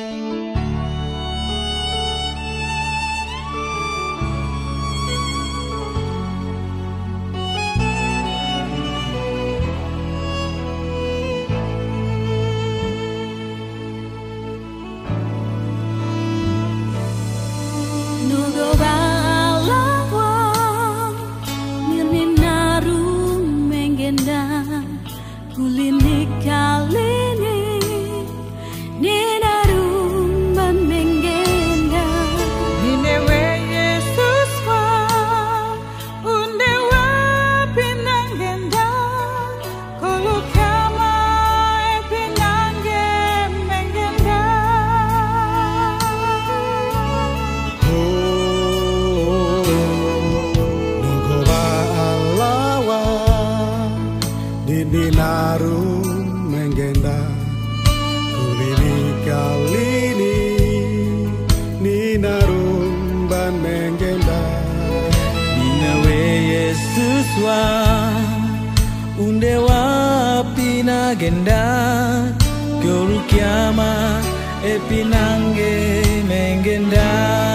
Dinarum menggenda kulini kalini ninarum ban menggenda Ninawe Yesus wa undewa pinagenda guru kiama epinange menggenda.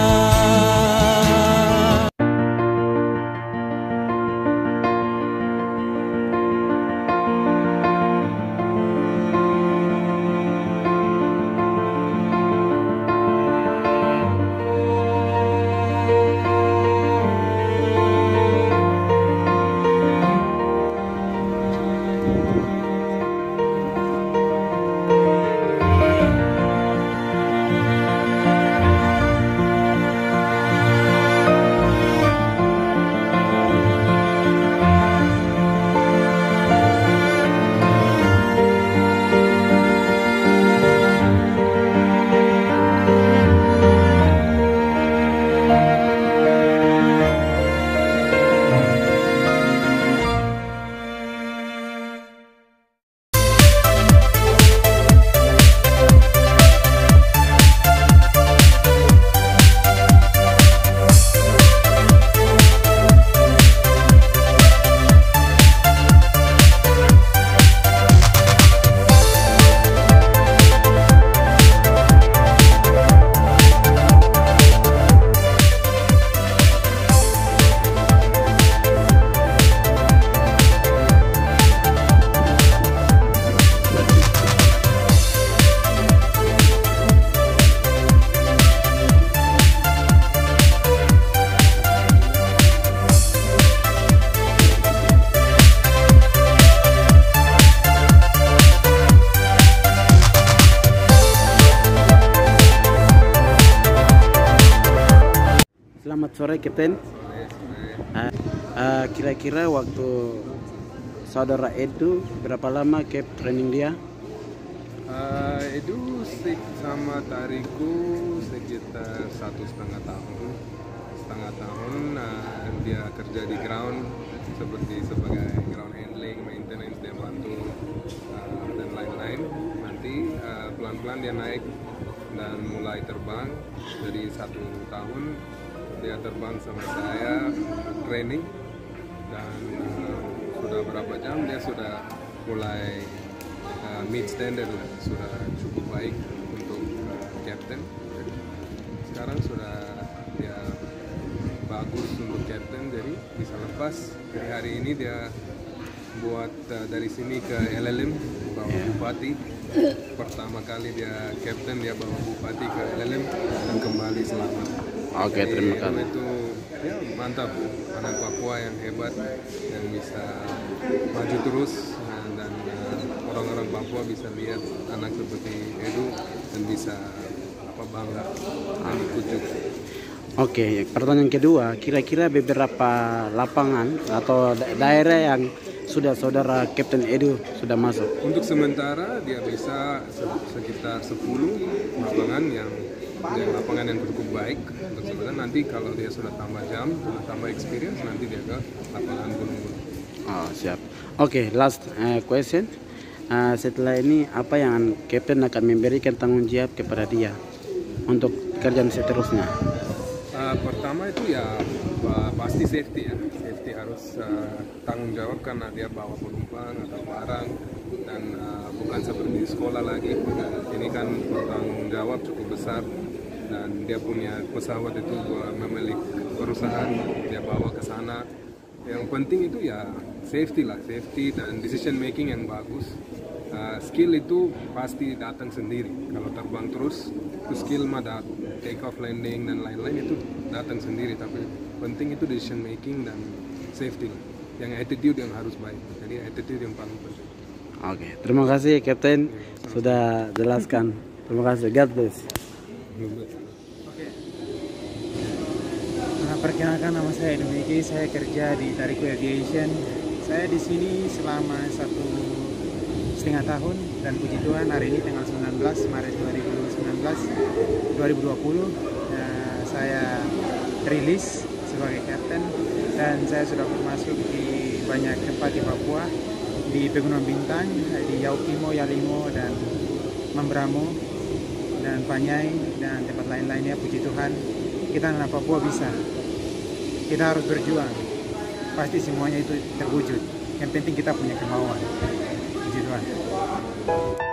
Selamat sore, Kapten. Kira-kira waktu saudara Edu berapa lama Cap training dia? Edu sama Tariku sekitar 1,5 tahun. Dia kerja di ground sebagai ground handling, maintenance, dia bantu dan lain-lain. Nanti pelan-pelan dia naik dan mulai terbang. Dari 1 tahun dia terbang sama saya training, dan sudah berapa jam dia sudah mulai mid standard lah, sudah cukup baik untuk captain. Jadi sekarang sudah dia bagus untuk captain, jadi bisa lepas. Dari hari ini dia buat dari sini ke LLM bawa bupati. Pertama kali dia captain, dia bawa bupati ke LLM dan kembali selamat. Oke, terima kasih. Itu ya mantap, anak Papua yang hebat yang bisa maju terus, dan orang-orang Papua bisa lihat anak seperti Edu dan bisa bangga dan ikut juga. Oke, pertanyaan kedua, kira-kira beberapa lapangan atau daerah yang sudah saudara Kapten Edu sudah masuk? Untuk sementara dia bisa sekitar 10 lapangan yang cukup baik. Untuk sebenarnya nanti kalau dia sudah tambah jam, sudah tambah experience, nanti dia ke lapangan gunung-gunung. Oh, siap. Oke, last question. Setelah ini apa yang Kapten akan memberikan tanggung jawab kepada dia untuk kerjaan seterusnya? Pertama itu ya pasti safety ya. Safety harus tanggung jawab karena dia bawa penumpang atau barang, dan bukan seperti sekolah lagi. Ini kan bertanggung jawab cukup besar, dan dia punya pesawat itu memiliki perusahaan, dia bawa ke sana. Yang penting itu ya safety dan decision making yang bagus. Skill itu pasti datang sendiri. Kalau terbang terus, itu skill mah take off, landing dan lain-lain itu datang sendiri. Tapi penting itu decision making dan safety lah. Yang attitude yang harus baik. Jadi attitude yang paling penting. Oke, terima kasih Kapten sudah jelaskan. Terima kasih. God bless. Perkenalkan, nama saya Domiki, saya kerja di Tariku Aviation. Saya di sini selama 1,5 tahun, dan puji Tuhan hari ini tanggal 19 Maret 2020 saya rilis sebagai kapten, dan saya sudah masuk di banyak tempat di Papua, di Pegunungan Bintang, di Yaukimo, Yalimo, dan Mambramo, dan Panyai, dan tempat lain-lainnya. Puji Tuhan, kita anak Papua bisa. Kita harus berjuang, pasti semuanya itu terwujud. Yang penting kita punya kemauan. Puji Tuhan.